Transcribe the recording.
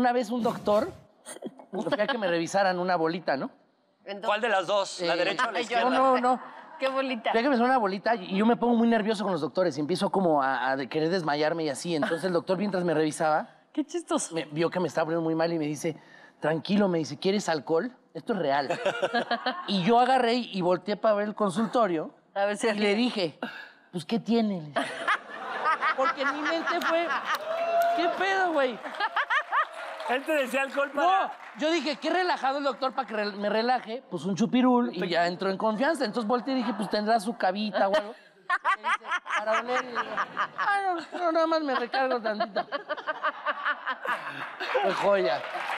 Una vez un doctor, fui a que me revisaran una bolita, ¿no? Entonces, ¿Cuál de las dos? ¿La derecha o la izquierda? No. qué bolita. Fui a que me suena una bolita y yo me pongo muy nervioso con los doctores y empiezo como a querer desmayarme y así. Entonces el doctor, mientras me revisaba, Qué chistoso. vio que me estaba poniendo muy mal y me dice, tranquilo, me dice, ¿quieres alcohol? Esto es real. Y yo agarré y volteé para ver el consultorio A ver si y le dije, pues, ¿qué tiene? Le dije. Porque en mi mente fue, ¿qué pedo, güey? Él te decía alcohol para... No, yo dije, qué relajado el doctor para que me relaje. Pues un chupirul y ya entró en confianza. Entonces volteé y dije, pues tendrá su cabita o algo. Y me dice, para oler. Y digo, no, nada más me recargo tantito. Fue joya.